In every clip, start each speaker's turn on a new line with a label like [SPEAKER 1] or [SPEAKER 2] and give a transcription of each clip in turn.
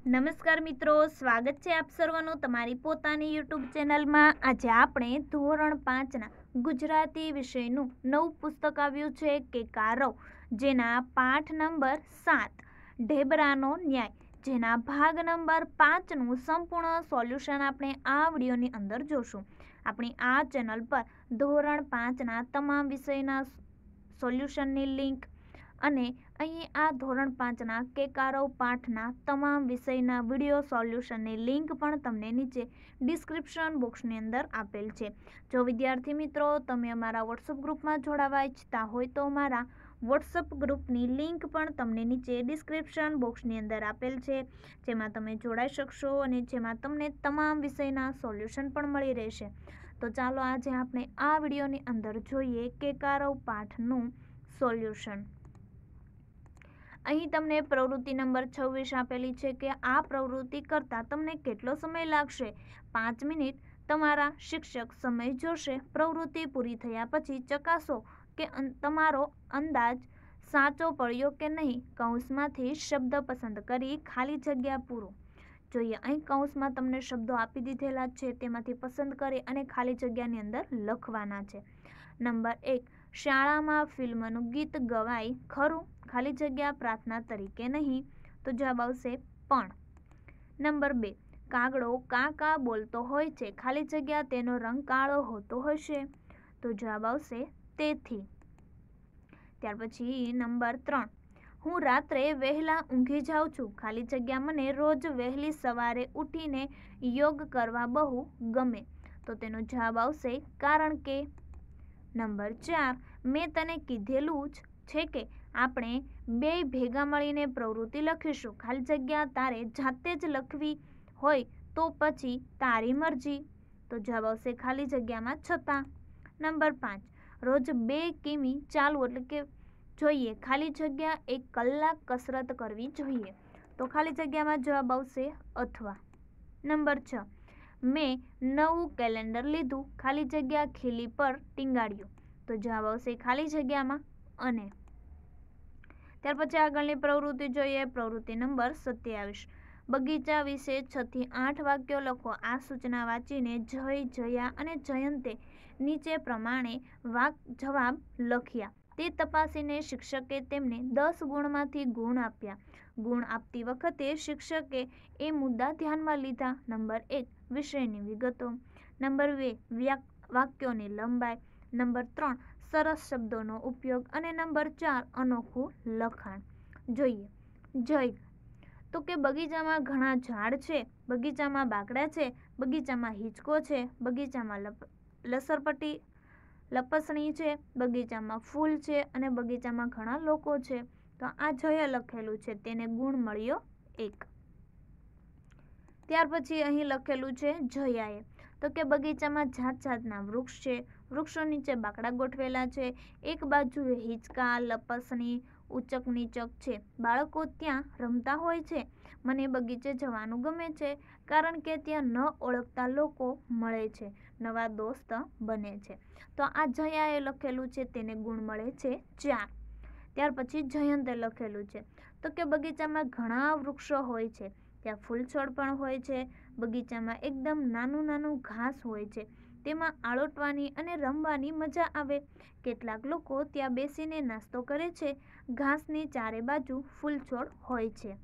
[SPEAKER 1] નમસ્કાર મિત્રો, સ્વાગત છે આપ સર્વનું તમારી પોતાની યુટ્યુબ ચેનલમાં। આજે આપણે ધોરણ 5ના ગુજરાતી વિષયનું નવું પુસ્તક આવ્યું છે કેકારવ, જેના પાઠ નંબર 7 ઢેબરાનો ન્યાય, જેના ભાગ નંબર 5નું સંપૂર્ણ સોલ્યુશન આપણે આ વિડીયોની અંદર જોશું। આપણી આ ચેનલ પર ધોરણ 5ના તમામ વિષયના સોલ્યુશનની લિંક અને અહીં આ ધોરણ 5ના કેકારવ પાઠના તમામ વિષયના વિડીયો સોલ્યુશનની લિંક પણ તમને નીચે ડિસ્ક્રિપ્શન બોક્સની અંદર આપેલ છે। જો વિદ્યાર્થી મિત્રો તમે અમારા વોટ્સઅપ ગ્રુપમાં જોડાવા ઈચ્છતા હોય તો અમારા વોટ્સઅપ ગ્રુપની લિંક પણ તમને નીચે ડિસ્ક્રિપ્શન બોક્સની અંદર આપેલ છે, જેમાં તમે જોડાઈ શકશો અને જેમાં તમને તમામ વિષયના સોલ્યુશન પણ મળી રહેશે। તો ચાલો આજે આપણે આ વિડીયોની અંદર જોઈએ કેકારવ પાઠનું સોલ્યુશન। અહીં તમને પ્રવૃત્તિ નંબર 26 આપેલી છે કે આ પ્રવૃત્તિ કરતાં તમને કેટલો સમય લાગશે। 5 મિનિટ તમારા શિક્ષક સમય જોશે। પ્રવૃત્તિ પૂરી થયા પછી ચકાસો કે તમારો અંદાજ સાચો પડ્યો કે નહીં। કૌંસમાંથી શબ્દ પસંદ કરી ખાલી જગ્યા પૂરો। જોઈએ, અહીં કૌંસમાં તમને શબ્દો આપી દીધેલા છે, તેમાંથી પસંદ કરી અને ખાલી જગ્યાની અંદર લખવાના છે। નંબર 1, શાળામાં ફિલ્મનું ગીત ગવાય ખરું? ખાલી જગ્યા પ્રાર્થના તરીકે નહીં, તો જવાબ આવશે પણ। નંબર 2, કાગડો કા કા બોલતો હોય છે, ખાલી જગ્યા તેનો રંગ કાળો હોતો હશે, તો જવાબ આવશે તેથી। ત્યાર પછી નંબર 3, હું રાત્રે વહેલા ઊંઘી જાઉં છું, ખાલી જગ્યા મને રોજ વહેલી સવારે ઉઠીને યોગ કરવા બહુ ગમે, તો તેનો જવાબ આવશે કારણ કે। નંબર 4, મેં તને કીધેલું જ છે કે આપણે બે ભેગા મળીને પ્રવૃત્તિ લખીશું, ખાલી જગ્યા તારે જાતે જ લખવી હોય તો પછી તારી મરજી, તો જવાબ આવશે ખાલી જગ્યામાં છતાં। નંબર 5, રોજ 2 કિમી ચાલવું એટલે કે જોઈએ, ખાલી જગ્યા 1 કલાક કસરત કરવી જોઈએ, તો ખાલી જગ્યામાં જવાબ આવશે અથવા। નંબર 6, મેં નવું કેલેન્ડર લીધું, ખાલી જગ્યા ખીલી પર ટીંગાડ્યું, તો જવાબ આવશે ખાલી જગ્યામાં અને। ત્યાર પછી આગળની પ્રવૃત્તિ જોઈએ, પ્રવૃત્તિ નંબર 27, બગીચા વિશે 6 થી 8 વાક્યો લખો। આ સૂચના વાંચીને જય, જયા અને જયંતે નીચે પ્રમાણે જવાબ લખ્યા, તે તપાસીને શિક્ષકે તેમને 10 ગુણમાંથી ગુણ આપ્યા। ગુણ આપતી વખતે શિક્ષકે એ મુદ્દા ધ્યાનમાં લીધા। નંબર 1, વિષયની વિગતો। નંબર 2, વાક્યોની લંબાઈ। નંબર 3, સરસ શબ્દોનો ઉપયોગ અને નંબર 4, અનોખું લખાણ। જોઈએ, જય તો કે બગીચામાં ઘણા ઝાડ છે, બગીચામાં બાકડા છે, બગીચામાં હિંચકો છે, બગીચામાં લસરપટ્ટી લપસણી છે, બગીચામાં ફૂલ છે અને બગીચામાં ઘણા લોકો છે, તો આ જય લખેલું છે તેને ગુણ મળ્યો 1। ત્યાર પછી અહીં લખેલું છે જયાએ, તો કે બગીચામાં જાત જાતના વૃક્ષ છે, વૃક્ષો નીચે બાકડા ગોઠવેલા છે, એક બાજુએ હિંચકા, લપસણી, ઉચક નીચક છે, બાળકો ત્યાં રમતા હોય છે। મને બગીચે જવાનું ગમે છે કારણ કે ત્યાં ન ઓળખતા લોકો મળે છે, નવા દોસ્ત બને છે, તો આ જયાએ લખેલું છે તેને ગુણ મળે છે 4। ત્યાર પછી જયંતે લખેલું છે, તો કે બગીચામાં ઘણા વૃક્ષો હોય છે, ત્યાં ફૂલ છોડ પણ હોય છે, બગીચામાં એકદમ નાનું નાનું ઘાસ હોય છે, તેમાં આળોટવાની અને રમવાની મજા આવે, કેટલાક લોકો ત્યાં બેસીને નાસ્તો કરે છે, ઘાસની ચારે બાજુ ફૂલ છોડ હોય છે,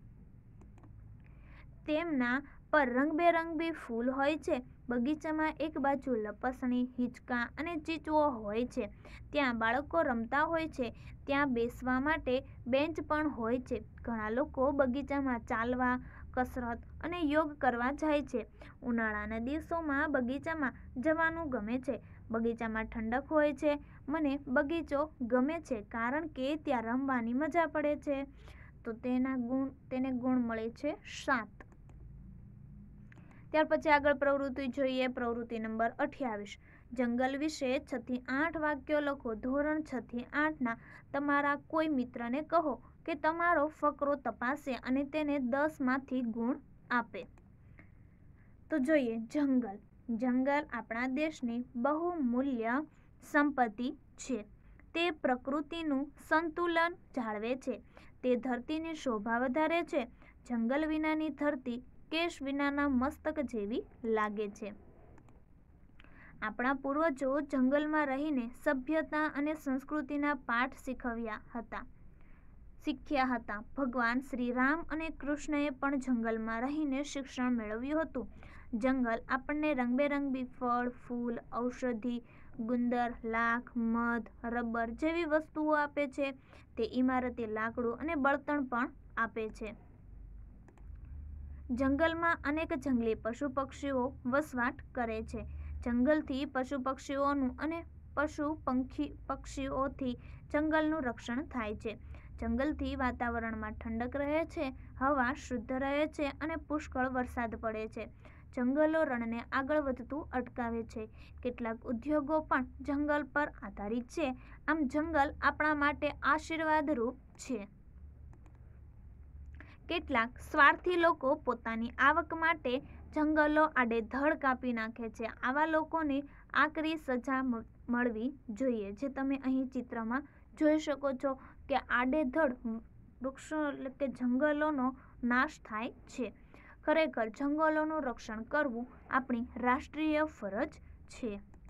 [SPEAKER 1] તેમના પર રંગબેરંગી ફૂલ હોય છે, બગીચામાં એક બાજુ લપસણી, હિંચકા અને ચીચવો હોય છે, ત્યાં બાળકો રમતા હોય છે, ત્યાં બેસવા માટે બેન્ચ પણ હોય છે, ઘણા લોકો બગીચામાં ચાલવા, કસરત અને યોગ કરવા જાય છે, ઉનાળાના દિવસોમાં બગીચામાં જવાનું ગમે છે, બગીચામાં ઠંડક હોય છે, મને બગીચો ગમે છે કારણ કે ત્યાં રમવાની મજા પડે છે, તો તેને ગુણ મળે છે 7। ત્યાર પછી આગળ પ્રવૃત્તિ જોઈએ, પ્રવૃત્તિ નંબર 28, જંગલ વિશે 6 થી 8 વાક્યો લખો। ધોરણ 6 થી 8ના તમારા કોઈ મિત્રને કહો કે તમારો ફકરો તપાસે અને તેને 10 માંથી ગુણ આપે। તો જોઈએ, જંગલ, જંગલ આપણા દેશની બહુમૂલ્ય સંપત્તિ છે, તે પ્રકૃતિનું સંતુલન જાળવે છે, તે ધરતીની શોભા વધારે છે, જંગલ વિનાની ધરતી કેશ વિનાના મસ્તક જેવી લાગે છે. આપણા પૂર્વજો જંગલમાં રહીને સભ્યતા અને સંસ્કૃતિના પાઠ શીખ્યા હતા. ભગવાન શ્રી રામ અને કૃષ્ણએ પણ જંગલમાં રહીને શિક્ષણ મેળવ્યું હતું. જંગલ આપણને રંગબેરંગી ફળ, ફૂલ, ઔષધિ, ગુંદર, લાખ, મધ, રબર જેવી વસ્તુઓ આપે છે. તે ઇમારતી લાકડું અને બળતણ પણ આપે છે. જંગલમાં અનેક જંગલી પશુ પક્ષીઓ વસવાટ કરે છે. જંગલથી પશુ પક્ષીઓનું અને પક્ષીઓથી જંગલનું રક્ષણ થાય છે. જંગલથી વાતાવરણમાં ઠંડક રહે છે, હવા શુદ્ધ રહે છે અને પુષ્કળ વરસાદ પડે છે. જંગલો રણને આગળ વધતું અટકાવે છે. કેટલાક ઉદ્યોગો પણ જંગલ પર આધારિત છે. આમ જંગલ આપણા માટે આશીર્વાદરૂપ છે. કેટલાક સ્વાર્થી લોકો પોતાની આવક માટે જંગલો આડેધડ કાપી નાખે છે. આવા લોકોને આકરી સજા મળવી જોઈએ. જે તમે અહીં ચિત્રમાં જોઈ શકો છો કે આડેધડ વૃક્ષો એટલે કે જંગલોનો નાશ થાય છે. ખરેખર જંગલોનું રક્ષણ કરવું આપણી રાષ્ટ્રીય ફરજ છે.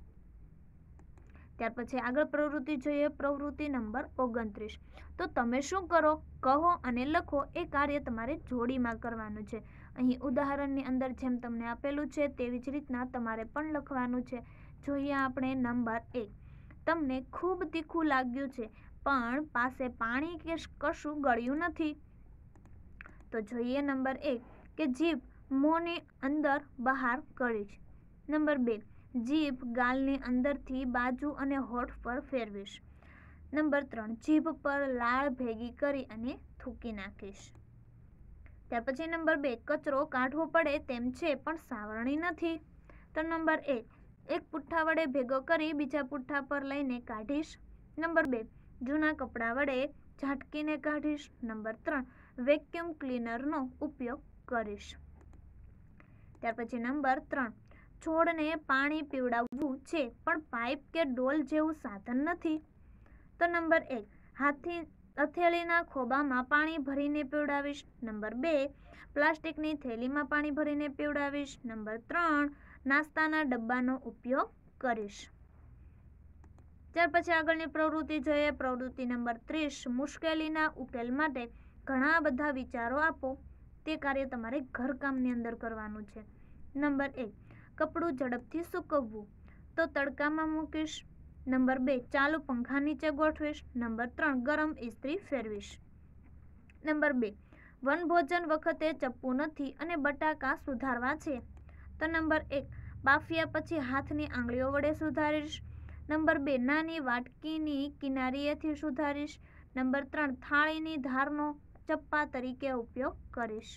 [SPEAKER 1] ત્યાર પછી આગળ પ્રવૃત્તિ જોઈએ. પ્રવૃત્તિ નંબર 29. તો તમે શું કરો? કહો અને લખો. એ કાર્ય તમારે જોડીમાં કરવાનું છે. અહીં ઉદાહરણની અંદર જેમ તમને આપેલું છે તેવી જ રીતના તમારે પણ લખવાનું છે. જોઈએ આપણે નંબર 1. તમને ખૂબ તીખું લાગ્યું છે પણ પાસે પાણી કે કશું ગળ્યું નથી. તો જોઈએ નંબર 1 કે જીભ મોંની અંદર બહાર કરીશ. નંબર 2 જીભ ગાલની અંદરથી બાજુ અને હોઠ પર ફેરવીશ. નંબર 3 જીભ પર લાળ ભેગી કરી અને થૂંકી નાખીશ. ત્યાર પછી નંબર 2 કચરો કાઢવો પડે તેમ છે પણ સાવરણી નથી. તો નંબર 1 એક પુઠ્ઠા વડે ભેગો કરી બીજા પુઠ્ઠા પર લઈને કાઢીશ. નંબર 2 જૂના કપડા વડે ઝાટકીને કાઢીશ. નંબર 3 વેક્યુમ ક્લીનરનો ઉપયોગ કરીશ. ત્યાર પછી નંબર 3 છોડને પાણી પીવડાવવું છે પણ પાઇપ કે ડોલ જેવું સાધન નથી. તો નંબર 1 હથેળીના ખોબામાં પાણી ભરીને પીવડાવીશ. નંબર 2 પ્લાસ્ટિકની થેલીમાં પાણી ભરીને પીવડાવીશ. નંબર 3 નાસ્તાના ડબ્બાનો ઉપયોગ કરીશ. ત્યાર પછી આગળની પ્રવૃત્તિ જોઈએ. પ્રવૃત્તિ નંબર 30. મુશ્કેલીના ઉકેલ માટે ઘણા બધા વિચારો આપો. તે કાર્ય તમારે ઘરકામની અંદર કરવાનું છે. નંબર 1 કપડું ઝડપથી સૂકવવું. તો તડકામાં મૂકીશ. નંબર 2 ચાલુ પંખા નીચે ગોઠવીશ. નંબર 3 ગરમ ઇસ્ત્રી ફેરવીશ. નંબર 2 વનભોજન વખતે ચપ્પુ નથી અને બટાકા સુધારવા છે. તો નંબર 1 બાફ્યા પછી હાથની આંગળીઓ વડે સુધારીશ. નંબર 2 નાની વાટકીની કિનારીએથી સુધારીશ. નંબર 3 થાળીની ધારનો ચપ્પા તરીકે ઉપયોગ કરીશ.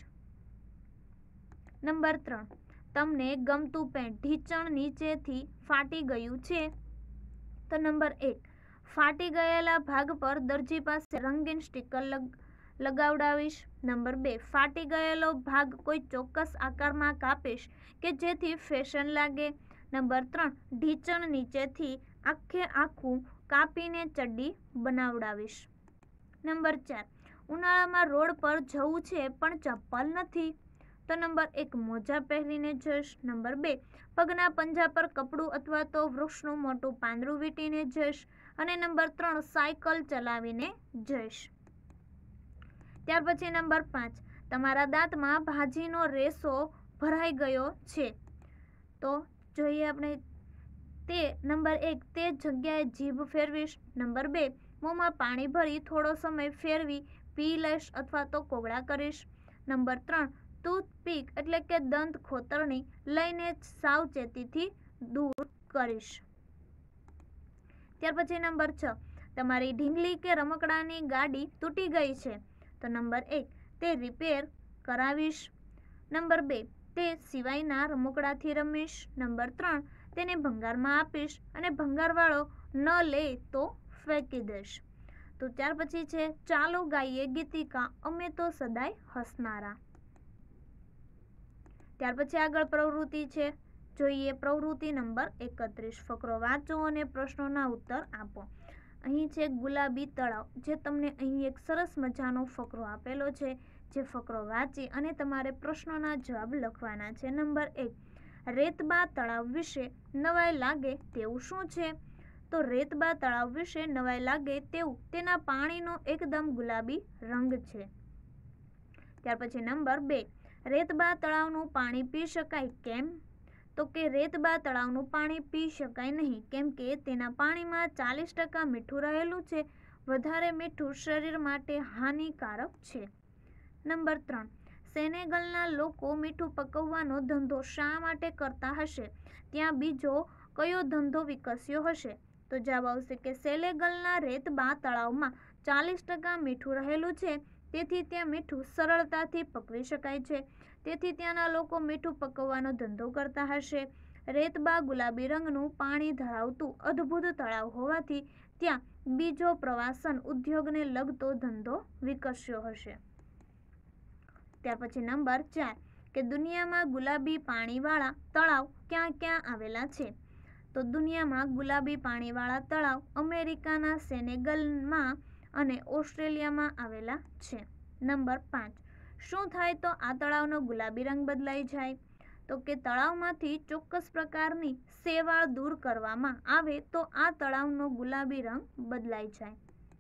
[SPEAKER 1] નંબર 3 તમને ગમતું પેન્ટ ઢીંચણ નીચેથી ફાટી ગયું છે. તો નંબર 1 ફાટી ગયેલા ભાગ પર દરજી પાસે રંગીન સ્ટીકર લગાવડાવીશ. નંબર 2 ફાટી ગયેલો ભાગ કોઈ ચોક્કસ આકારમાં કાપીશ કે જેથી ફેશન લાગે. નંબર 3 ઢીંચણ નીચેથી આખું કાપીને ચડ્ડી બનાવડાવીશ. નંબર 4 ઉનાળામાં રોડ પર જવું છે પણ ચપ્પલ નથી. તો નંબર 1 મોજા પહેરીને જઈશ. નંબર 2 પગના પંજા પર કપડું અથવા તો વૃક્ષનું મોટું પાંદડું વીંટીને જઈશ. અને નંબર 3 સાયકલ ચલાવીને જઈશ. ત્યાર પછી નંબર 5 તમારા દાંતમાં ભાજીનો રેસો ભરાઈ ગયો છે. તો જોઈએ આપણે તે નંબર 1 તે જગ્યાએ જીભ ફેરવીશ. નંબર 2 મોંમાં પાણી ભરી થોડો સમય ફેરવી પી લઈશ અથવા તો કોગળા કરીશ. નંબર 3 ટૂથપીક એટલે કે દંત ખોતરણી લઈને સાવચેતીથી દૂર કરીશ. ત્યાર પછી નંબર 6 તમારી ઢીંગલી કે રમકડાની ગાડી તૂટી ગઈ છે. તો નંબર 1 તે રિપેર કરાવીશ. નંબર 2 તે સિવાયના રમકડાથી રમીશ. નંબર 3 તેને ભંગારમાં આપીશ અને ભંગારવાળો ન લે તો ફેંકી દઈશ. તો ત્યાર પછી છે ચાલો ગાઈએ ગીતિકા અમે તો સદાય હસનારા. ત્યાર પછી આગળ પ્રવૃત્તિ છે. જોઈએ પ્રવૃત્તિ નંબર 31. ફકરો વાંચો અને પ્રશ્નોના ઉત્તર આપો. અહીં છે ગુલાબી તળાવ. જે તમને અહીં એક સરસ મજાનો ફકરો આપેલો છે જે ફકરો વાંચી અને તમારે પ્રશ્નોના જવાબ લખવાના છે. નંબર 1, રેતબા તળાવ વિશે નવાઈ લાગે તેવું શું છે? તો રેતબા તળાવ વિશે નવાઈ લાગે તેવું તેના પાણીનો એકદમ ગુલાબી રંગ છે. ત્યાર પછી નંબર 2, રેતબા તળાવનું પાણી પી શકાય કેમ? તો કે રેતબા તળાવનું પાણી પી શકાય નહીં, કેમ કે તેના પાણીમાં 40% મીઠું રહેલું છે. વધારે મીઠું શરીર માટે હાનિકારક છે. નંબર 3, સેનેગલના લોકો મીઠું પકવવાનો ધંધો શા માટે કરતા હશે? ત્યાં બીજો કયો ધંધો વિકસ્યો હશે? તો જવાબ આવશે કે સેનેગલના રેતબા તળાવમાં 40% મીઠું રહેલું છે, તેથી ત્યાં મીઠું સરળતાથી પકવી શકાય છે. તેથી ત્યાંના લોકો મીઠું પકવવાનો ધંધો કરતા હશે. રેતબા ગુલાબી રંગનું પાણી ધરાવતું અદ્ભુત તળાવ હોવાથી ત્યાં બીજો પ્રવાસન ઉદ્યોગને લગતો ધંધો વિકસ્યો હશે. ત્યાર પછી નંબર 4, કે દુનિયામાં ગુલાબી પાણીવાળા તળાવ ક્યાં ક્યાં આવેલા છે? તો દુનિયામાં ગુલાબી પાણીવાળા તળાવ અમેરિકાના સેનેગલમાં અને ઓસ્ટ્રેલિયામાં આવેલા છે. નંબર 5, શું થાય તો આ તળાવનો ગુલાબી રંગ બદલાઈ જાય? તો કે તળાવમાંથી ચોક્કસ પ્રકારની શેવાળ દૂર કરવામાં આવે તો આ તળાવનો ગુલાબી રંગ બદલાઈ જાય.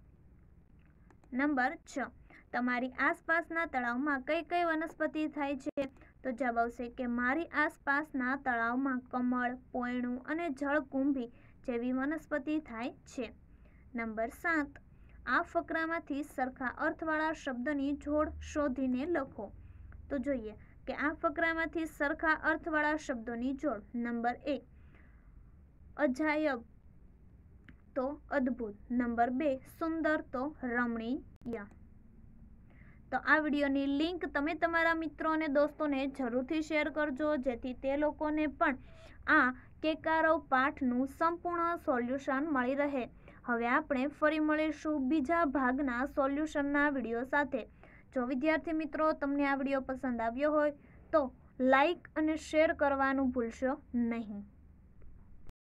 [SPEAKER 1] નંબર 6, તમારી આસપાસના તળાવમાં કઈ કઈ વનસ્પતિ થાય છે? તો જવાબ આવશે કે મારી આસપાસના તળાવમાં કમળ, પોયણું અને જળકુંભી જેવી વનસ્પતિ થાય છે. નંબર 7, આ ફકરામાંથી સરખા અર્થવાળા શબ્દની જોડ શોધીને લખો. તો જોઈએ કે આ ફકરામાંથી સરખા અર્થવાળા શબ્દોની જોડ. નંબર 1, અજાયબ તો અદ્ભુત. નંબર 2, સુંદર તો રમણીય. તો આ વિડીયોની લિંક તમે તમારા મિત્રો અને દોસ્તોને જરૂરથી શેર કરજો, જેથી તે લોકોને પણ આ કેકારવ પાઠનું સંપૂર્ણ સોલ્યુશન મળી રહે. હવે આપણે ફરી મળીશું બીજા ભાગના સોલ્યુશનના વિડીયો સાથે. જો વિદ્યાર્થી મિત્રો તમને આ વિડીયો પસંદ આવ્યો હોય તો લાઈક અને શેર કરવાનું ભૂલશો નહીં.